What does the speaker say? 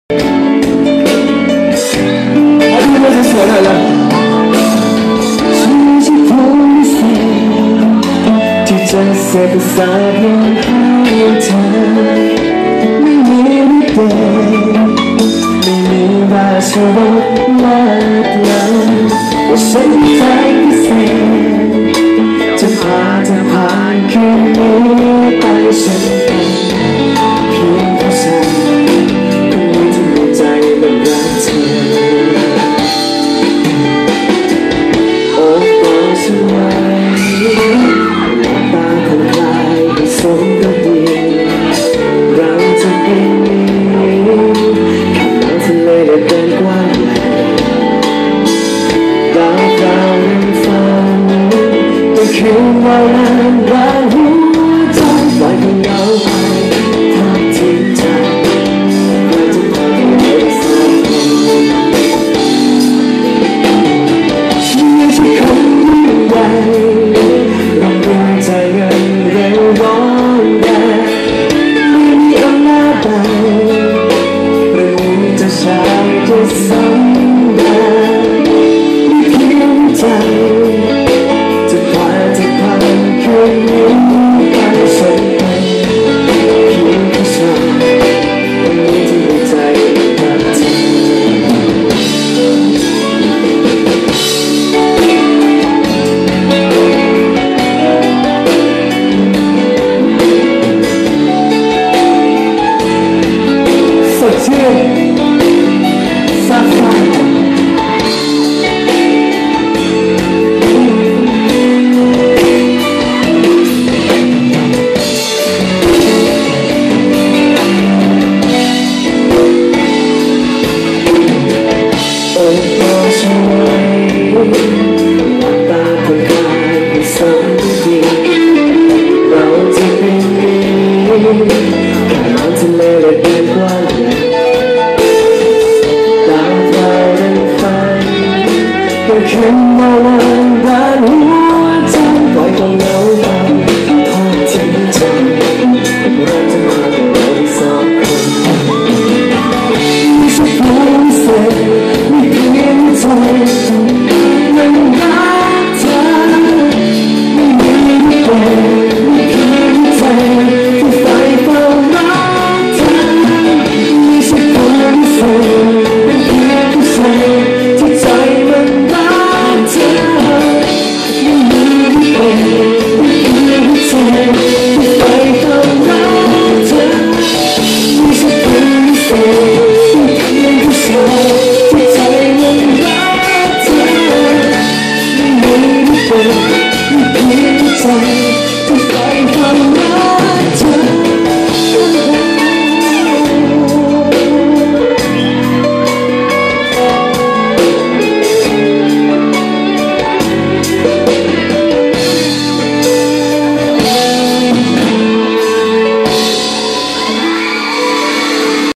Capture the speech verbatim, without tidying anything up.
จะเสกสารลงให้เธอไม่มีนิเดไม่มีราชรสมากลายว่าฉันใจพิเศษจะพาเธอผ่านคืนนี้ไปฉันเป็นเพียงผู้ชายคนนี้ที่มีใจมันรักเธอโอ้บอกฉันไว้สมก็ดีเราจะเป็นข้างน้ำทะเลได้เป็นกว้างใหญ่ดาวดาวยังฟังก็คืนวันนั้นว่าหัวใจปล่อยให้เหงาไปทอดทิ้งใจเราจะพากันไปสักคนฉันไม่ใช่คนยิ่งใหญ่เราเดินใจกันเร็วร้อนแรงไม่มีอำนาจใดหรือจะชายจะสำแดงมีเพียงใจจะพาจะผ่านคืนนี้ไปฉันเป็นเพียงผู้ชายคนนี้ที่มีใจรักเธอตาผ่อนคลายให้สัมผัสดีเราจะเป็นนี้ข้างน้ำทะเลได้เป็นกว้างใหญ่ดาวดาวดังไฟก็คืนมาวันด้านหัวใจปล่อยความเหงาไปทอดทิ้งใจเราจะมากันไปสองคนไม่ใช่ผู้เสพไม่เพียงใจมันรักเธอไม่มีไม่เป็นไม่เพียงใจที่ใฝ่ฝันรักเธอไม่ใช่ผู้เสพเป็นเพียงผู้ชายที่ใจมันรักเธอไม่มีไม่เป็นไม่เพียงใจที่ใฝ่ฝันรักเธอไม่ใช่ผู้เสพเป็นเพียงผู้ชาย